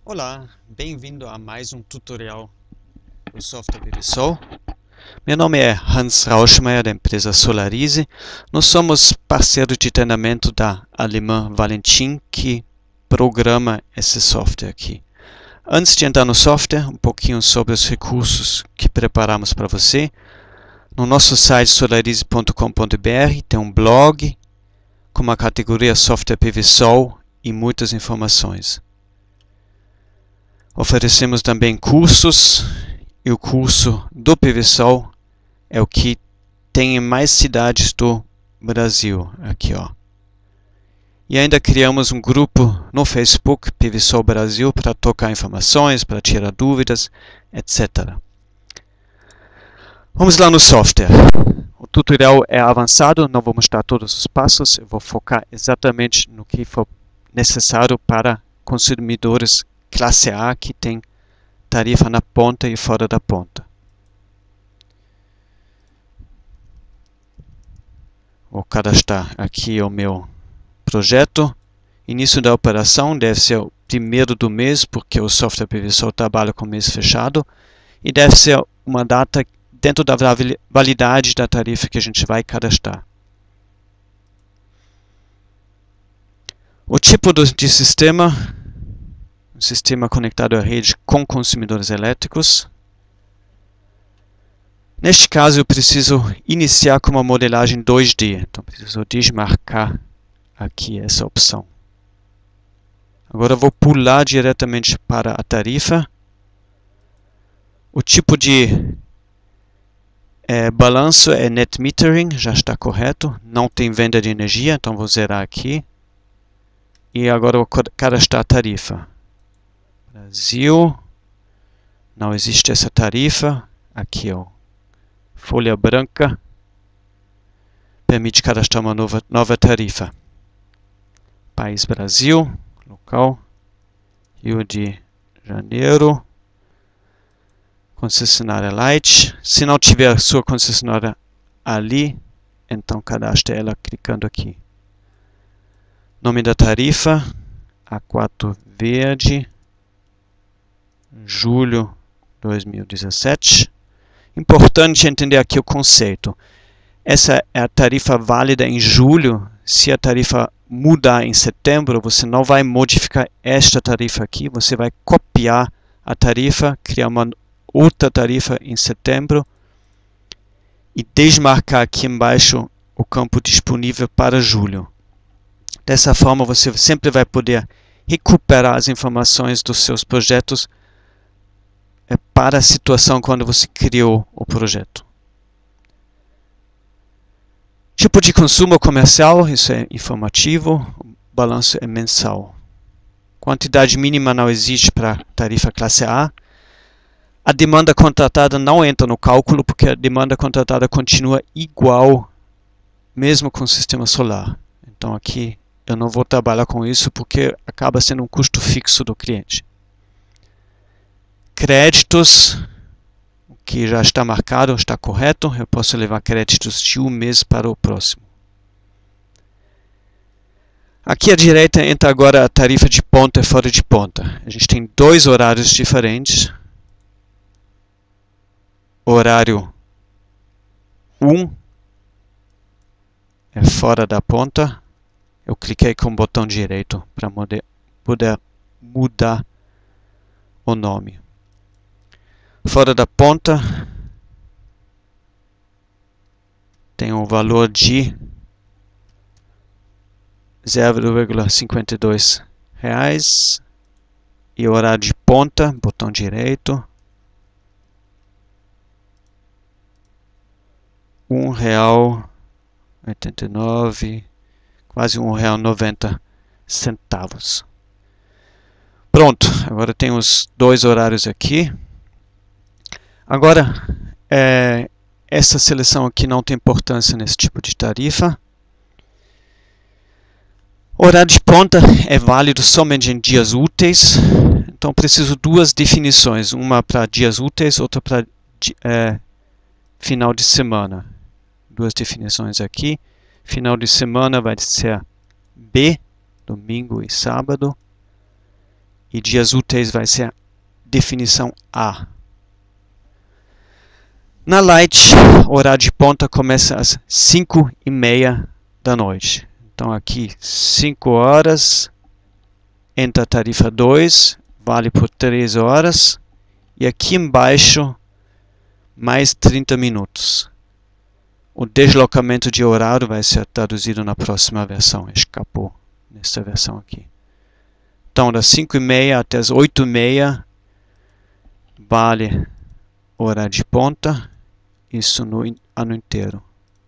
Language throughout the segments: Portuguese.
Olá, bem-vindo a mais um tutorial do software PVSol. Meu nome é Hans Rauschmeier, da empresa Solarize. Nós somos parceiro de treinamento da alemã Valentin, que programa esse software aqui. Antes de entrar no software, um pouquinho sobre os recursos que preparamos para você. No nosso site solarize.com.br tem um blog com a categoria Software PVSol e muitas informações. Oferecemos também cursos, e o curso do PVSol é o que tem em mais cidades do Brasil, aqui ó. E ainda criamos um grupo no Facebook, PVSol Brasil, para trocar informações, para tirar dúvidas, etc. Vamos lá no software. O tutorial é avançado, não vou mostrar todos os passos, eu vou focar exatamente no que for necessário para consumidores classe A que tem tarifa na ponta e fora da ponta. Vou cadastrar aqui o meu projeto. Início da operação deve ser o primeiro do mês, porque o software PVSol trabalha com mês fechado. E deve ser uma data dentro da validade da tarifa que a gente vai cadastrar. O tipo de sistema: um sistema conectado à rede com consumidores elétricos. Neste caso, eu preciso iniciar com uma modelagem 2D. Então, preciso desmarcar aqui essa opção. Agora, eu vou pular diretamente para a tarifa. O tipo de balanço é Net Metering, já está correto. Não tem venda de energia, então vou zerar aqui. E agora eu vou cadastrar a tarifa. Brasil, não existe essa tarifa, aqui ó, folha branca, permite cadastrar uma nova tarifa. País Brasil, local, Rio de Janeiro, concessionária Light. Se não tiver a sua concessionária ali, então cadastre ela clicando aqui. Nome da tarifa, A4 verde, julho 2017. Importante entender aqui o conceito. Essa é a tarifa válida em julho. Se a tarifa mudar em setembro, você não vai modificar esta tarifa aqui. Você vai copiar a tarifa, criar uma outra tarifa em setembro e desmarcar aqui embaixo o campo disponível para julho. Dessa forma, você sempre vai poder recuperar as informações dos seus projetos para a situação quando você criou o projeto. Tipo de consumo comercial, isso é informativo, o balanço é mensal. Quantidade mínima não existe para tarifa classe A. A demanda contratada não entra no cálculo, porque a demanda contratada continua igual, mesmo com o sistema solar. Então aqui eu não vou trabalhar com isso, porque acaba sendo um custo fixo do cliente. Créditos, o que já está marcado, está correto. Eu posso levar créditos de um mês para o próximo. Aqui à direita entra agora a tarifa de ponta e fora de ponta. A gente tem dois horários diferentes. Horário 1 é fora da ponta. Eu cliquei com o botão direito para poder mudar o nome. Fora da ponta tem um valor de R$0,52 e o horário de ponta, botão direito, R$1,89, quase R$1,90. Pronto, agora tem os dois horários aqui. Agora, essa seleção aqui não tem importância nesse tipo de tarifa. O horário de ponta é válido somente em dias úteis. Então, preciso duas definições. Uma para dias úteis, outra para final de semana. Duas definições aqui. Final de semana vai ser B, domingo e sábado. e dias úteis vai ser a definição A. Na Light, o horário de ponta começa às 5h30 da noite. Então aqui 5 horas, entra a tarifa 2, vale por 3 horas. E aqui embaixo, mais 30 minutos. O deslocamento de horário vai ser traduzido na próxima versão, escapou nessa versão aqui. Então, das 5h30 até as 8h30, vale horário de ponta, isso no ano inteiro.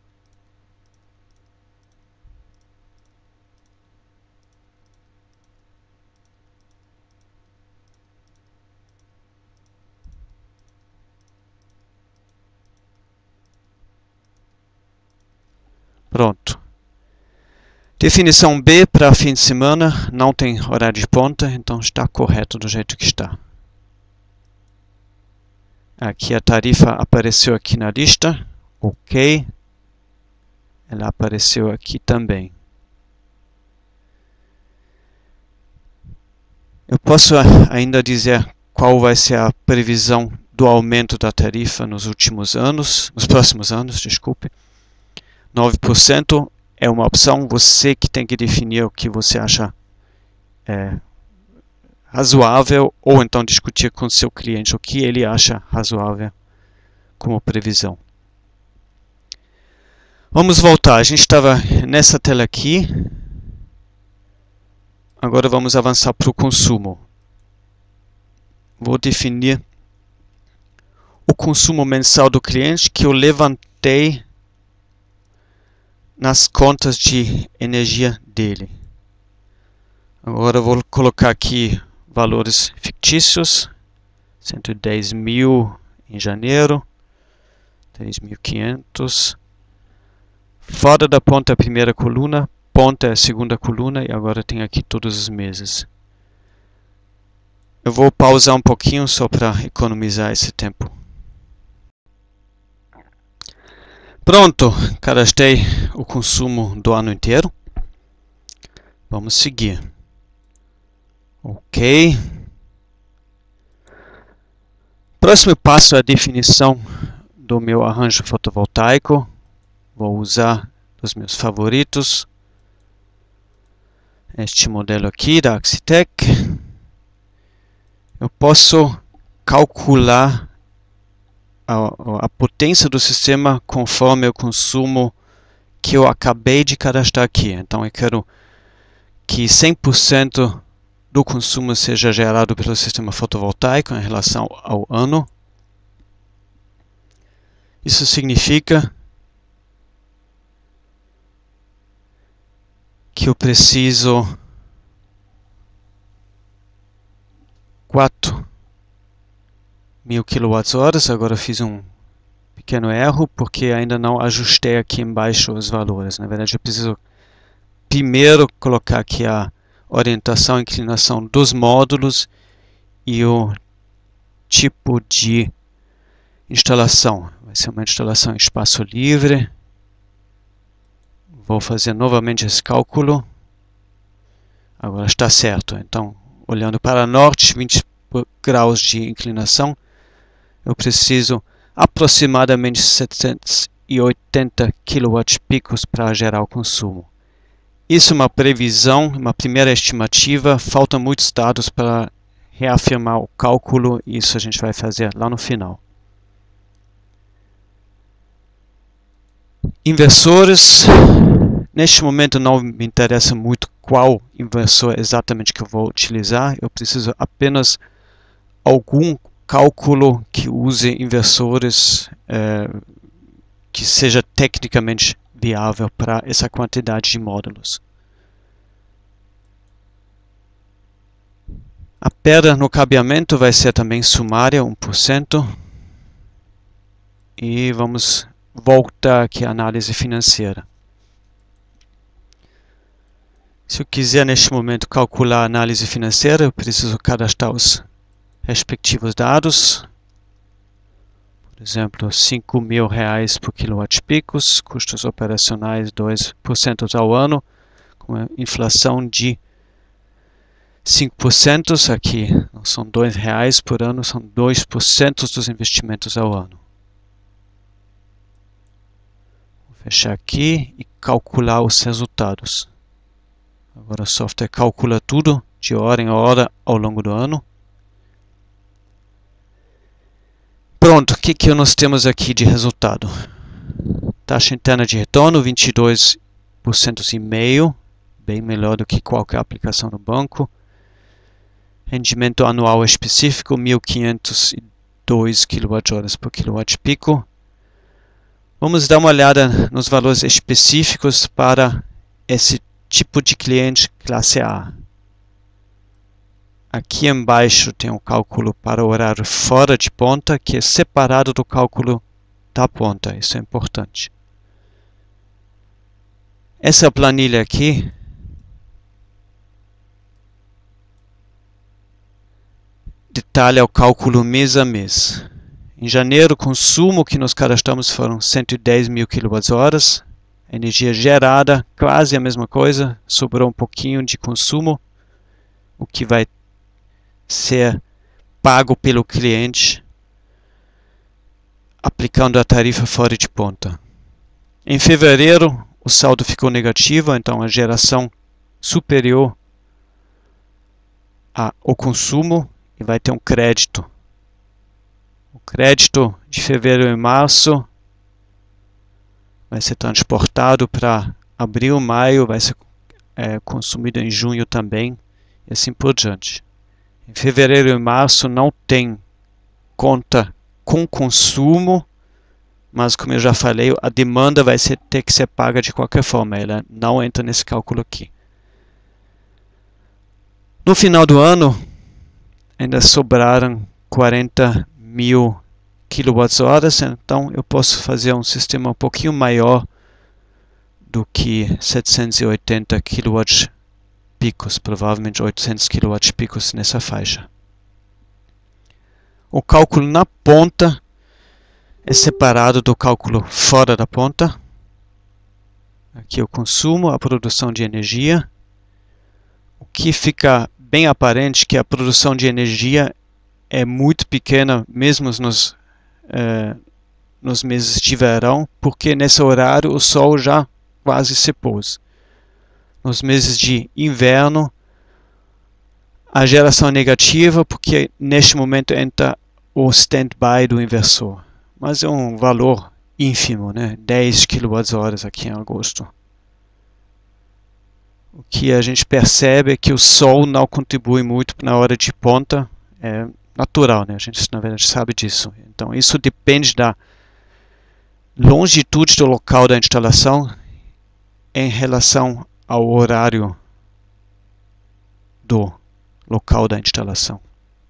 Pronto. Definição B para fim de semana, não tem horário de ponta, então está correto do jeito que está. Aqui a tarifa apareceu aqui na lista, ok. Ela apareceu aqui também. Eu posso ainda dizer qual vai ser a previsão do aumento da tarifa nos próximos anos, desculpe. 9% é uma opção, você que tem que definir o que você acha razoável, ou então discutir com seu cliente o que ele acha razoável como previsão. Vamos voltar, a gente estava nessa tela aqui, agora vamos avançar para o consumo. Vou definir o consumo mensal do cliente que eu levantei nas contas de energia dele. Agora eu vou colocar aqui valores fictícios, 110 mil em janeiro, 3.500. Fora da ponta é a primeira coluna, ponta é a segunda coluna e agora tem aqui todos os meses. Eu vou pausar um pouquinho só para economizar esse tempo. Pronto, cadastrei o consumo do ano inteiro. Vamos seguir. Ok. Próximo passo é a definição do meu arranjo fotovoltaico. Vou usar os meus favoritos. Este modelo aqui da Axitec. Eu posso calcular a potência do sistema conforme o consumo que eu acabei de cadastrar aqui. Então eu quero que 100% do consumo seja gerado pelo sistema fotovoltaico em relação ao ano. Isso significa que eu preciso 4.000 kWh, agora eu fiz um pequeno erro porque ainda não ajustei aqui embaixo os valores. Na verdade eu preciso primeiro colocar aqui a orientação e inclinação dos módulos e o tipo de instalação. Vai ser uma instalação em espaço livre. Vou fazer novamente esse cálculo. Agora está certo. Então, olhando para norte, 20 graus de inclinação, eu preciso aproximadamente 780 kWp para gerar o consumo. Isso é uma previsão, uma primeira estimativa, faltam muitos dados para reafirmar o cálculo, e isso a gente vai fazer lá no final. Inversores, neste momento não me interessa muito qual inversor exatamente que eu vou utilizar, eu preciso apenas algum cálculo que use inversores que seja tecnicamente viável para essa quantidade de módulos. A perda no cabeamento vai ser também sumária, 1%. E vamos voltar aqui à análise financeira. Se eu quiser neste momento calcular a análise financeira, eu preciso cadastrar os respectivos dados. Por exemplo, R$5.000 por kWp, custos operacionais 2% ao ano, com uma inflação de 5%, aqui não são R$2 por ano, são 2% dos investimentos ao ano. Vou fechar aqui e calcular os resultados. Agora o software calcula tudo de hora em hora ao longo do ano. Pronto, o que nós temos aqui de resultado? Taxa interna de retorno, 22,5%, bem melhor do que qualquer aplicação no banco. Rendimento anual específico, 1.502 kWh por kWp. Vamos dar uma olhada nos valores específicos para esse tipo de cliente classe A. Aqui embaixo tem um cálculo para o horário fora de ponta, que é separado do cálculo da ponta. Isso é importante. Essa planilha aqui detalha o cálculo mês a mês. Em janeiro, o consumo que nós cadastramos foram 110.000 kWh. Energia gerada, quase a mesma coisa. Sobrou um pouquinho de consumo, o que vai ser pago pelo cliente aplicando a tarifa fora de ponta. Em fevereiro, o saldo ficou negativo, então a geração superior ao consumo e vai ter um crédito. O crédito de fevereiro e março vai ser transportado para abril, maio, vai ser consumido em junho também, e assim por diante. Em fevereiro e março não tem conta com consumo, mas como eu já falei, a demanda vai ter que ser paga de qualquer forma, ela não entra nesse cálculo aqui. No final do ano, ainda sobraram 40.000 kWh, então eu posso fazer um sistema um pouquinho maior do que 780 kWp, provavelmente 800 kWp nessa faixa. O cálculo na ponta é separado do cálculo fora da ponta. Aqui o consumo, a produção de energia. O que fica bem aparente é que a produção de energia é muito pequena, mesmo nos meses de verão, porque nesse horário o sol já quase se pôs. Nos meses de inverno, a geração é negativa, porque neste momento entra o stand-by do inversor. Mas é um valor ínfimo, né? 10 kWh aqui em agosto. O que a gente percebe é que o sol não contribui muito na hora de ponta, é natural, né? A gente na verdade sabe disso. Então isso depende da longitude do local da instalação em relação ao horário do local da instalação.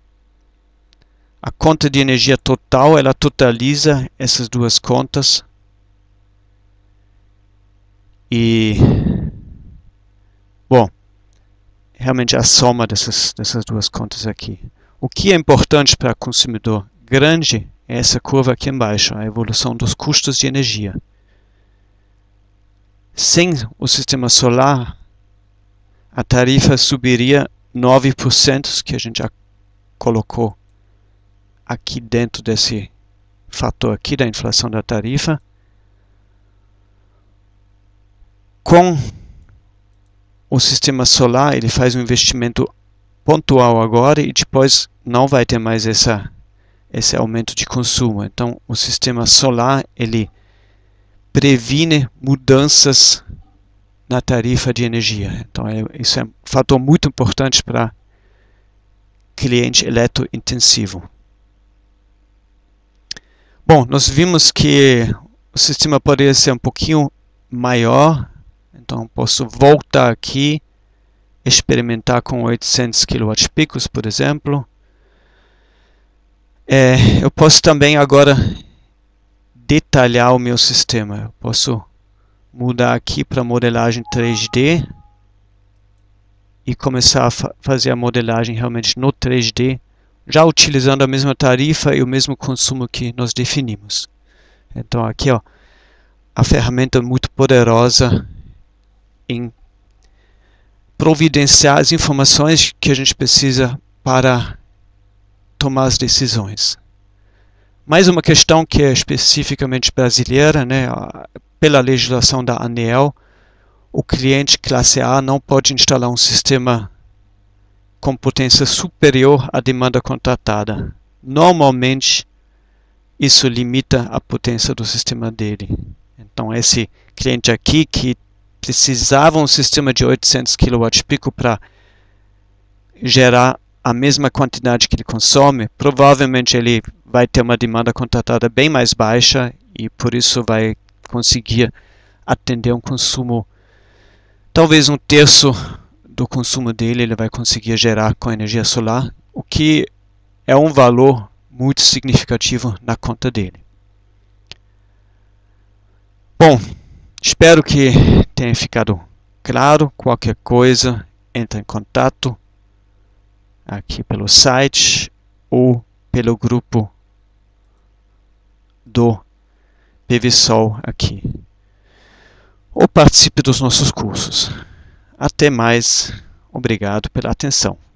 A conta de energia total, ela totaliza essas duas contas e, bom, realmente a soma dessas duas contas aqui. O que é importante para o consumidor grande é essa curva aqui embaixo, a evolução dos custos de energia. Sem o sistema solar, a tarifa subiria 9%, que a gente já colocou aqui dentro desse fator aqui da inflação da tarifa. Com o sistema solar, ele faz um investimento pontual agora e depois não vai ter mais esse aumento de consumo. Então, o sistema solar, ele previne mudanças na tarifa de energia. Então, isso é um fator muito importante para cliente eletrointensivo. Bom, nós vimos que o sistema poderia ser um pouquinho maior, então posso voltar aqui, experimentar com 800 kWp, por exemplo. Eu posso também agora detalhar o meu sistema. Eu posso mudar aqui para modelagem 3D e começar a fazer a modelagem realmente no 3D, já utilizando a mesma tarifa e o mesmo consumo que nós definimos. Então aqui, ó, a ferramenta é muito poderosa em providenciar as informações que a gente precisa para tomar as decisões. Mais uma questão que é especificamente brasileira, né? Pela legislação da ANEEL, o cliente classe A não pode instalar um sistema com potência superior à demanda contratada. Normalmente, isso limita a potência do sistema dele. Então, esse cliente aqui que precisava um sistema de 800 kWp para gerar a mesma quantidade que ele consome, provavelmente ele vai ter uma demanda contratada bem mais baixa e por isso vai conseguir atender um consumo, talvez 1/3 do consumo dele ele vai conseguir gerar com energia solar, o que é um valor muito significativo na conta dele. Bom, espero que tenha ficado claro. Qualquer coisa, entre em contato aqui pelo site ou pelo grupo do PVSol aqui. Ou participe dos nossos cursos. Até mais. Obrigado pela atenção.